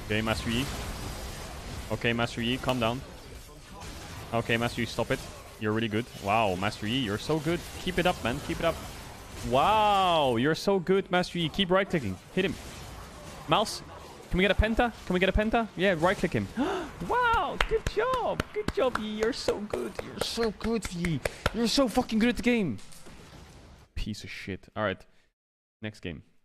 Okay, Master Yi. Okay, Master Yi, calm down. Okay, Master Yi, stop it. You're really good. Wow, Master Yi, you're so good. Keep it up, man. Keep it up. Wow, you're so good, Master Yi. Keep right-clicking. Hit him. Mouse, can we get a penta? Can we get a penta? Yeah, right-click him. Wow, good job. Good job, Yi. You're so good. You're so good, Yi. You're so fucking good at the game. Piece of shit. All right, next game.